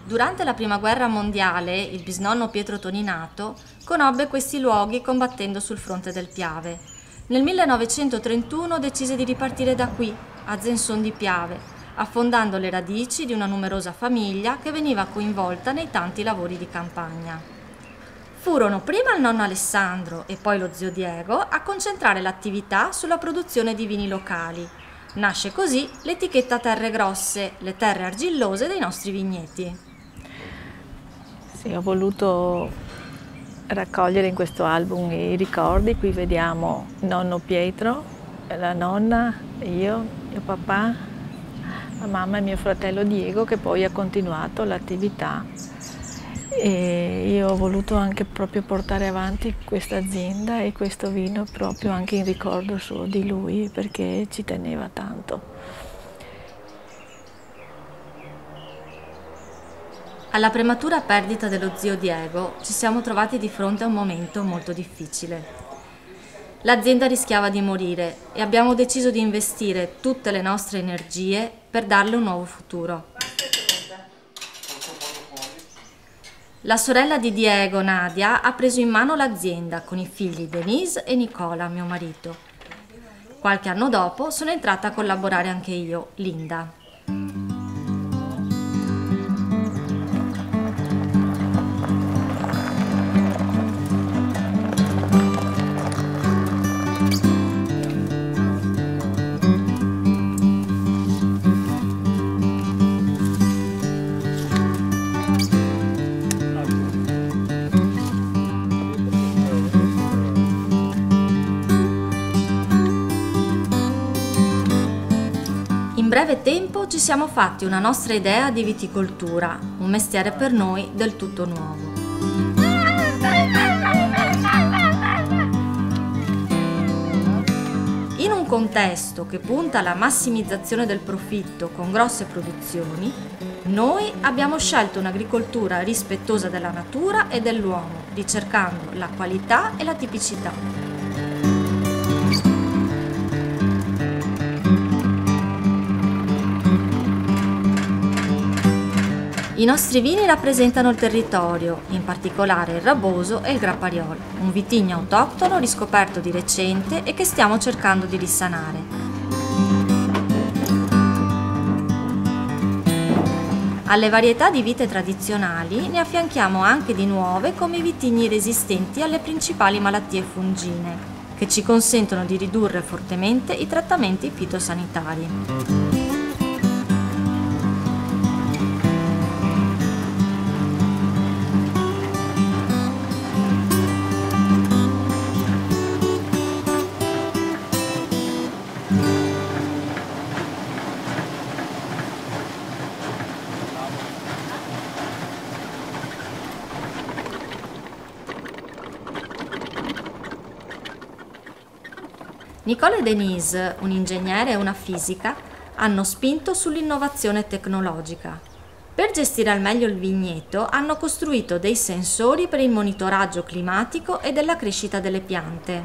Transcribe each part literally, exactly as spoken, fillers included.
Durante la Prima Guerra Mondiale, il bisnonno Pietro Toninato conobbe questi luoghi combattendo sul fronte del Piave. Nel millenovecentotrentuno decise di ripartire da qui, a Zenson di Piave, affondando le radici di una numerosa famiglia che veniva coinvolta nei tanti lavori di campagna. Furono prima il nonno Alessandro e poi lo zio Diego a concentrare l'attività sulla produzione di vini locali. Nasce così l'etichetta Terre Grosse, le terre argillose dei nostri vigneti. Sì, ho voluto raccogliere in questo album i ricordi. Qui vediamo nonno Pietro, la nonna, io, mio papà, la mamma e mio fratello Diego, che poi ha continuato l'attività. E io ho voluto anche proprio portare avanti questa azienda e questo vino proprio anche in ricordo suo di lui, perché ci teneva tanto. Alla prematura perdita dello zio Diego ci siamo trovati di fronte a un momento molto difficile. L'azienda rischiava di morire e abbiamo deciso di investire tutte le nostre energie per darle un nuovo futuro. La sorella di Diego, Nadia, ha preso in mano l'azienda con i figli Denise e Nicola, mio marito. Qualche anno dopo sono entrata a collaborare anche io, Linda. In breve tempo ci siamo fatti una nostra idea di viticoltura, un mestiere per noi del tutto nuovo. In un contesto che punta alla massimizzazione del profitto con grosse produzioni, noi abbiamo scelto un'agricoltura rispettosa della natura e dell'uomo, ricercando la qualità e la tipicità. I nostri vini rappresentano il territorio, in particolare il Raboso e il Grappariol, un vitigno autoctono riscoperto di recente e che stiamo cercando di risanare. Alle varietà di vite tradizionali ne affianchiamo anche di nuove come i vitigni resistenti alle principali malattie fungine, che ci consentono di ridurre fortemente i trattamenti fitosanitari. Nicola e Denise, un ingegnere e una fisica, hanno spinto sull'innovazione tecnologica. Per gestire al meglio il vigneto hanno costruito dei sensori per il monitoraggio climatico e della crescita delle piante.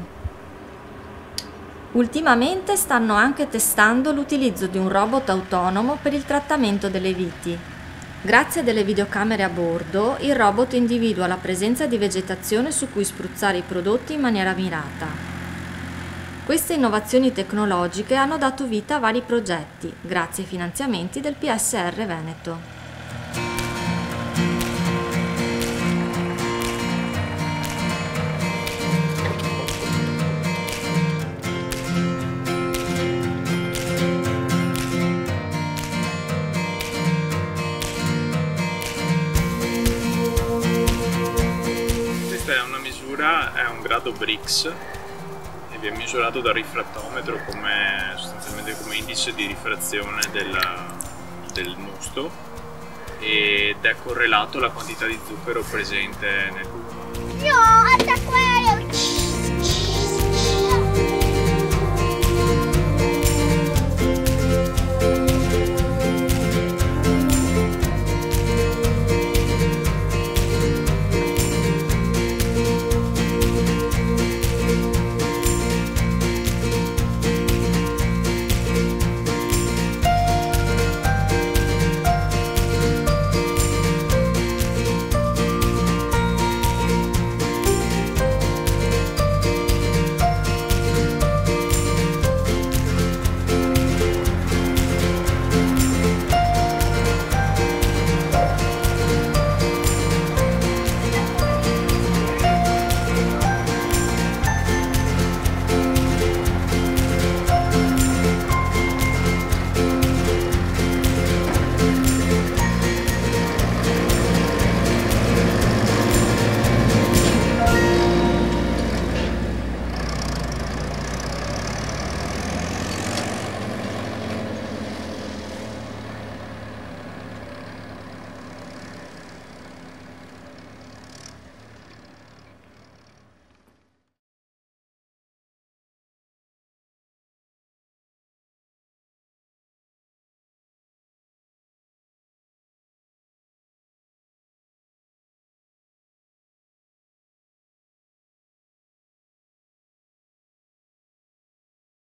Ultimamente stanno anche testando l'utilizzo di un robot autonomo per il trattamento delle viti. Grazie a delle videocamere a bordo, il robot individua la presenza di vegetazione su cui spruzzare i prodotti in maniera mirata. Queste innovazioni tecnologiche hanno dato vita a vari progetti, grazie ai finanziamenti del P S R Veneto. Questa è una misura, è un grado Brix. È misurato dal rifrattometro come, sostanzialmente come indice di rifrazione del, del mosto ed è correlato alla quantità di zucchero presente nel vino.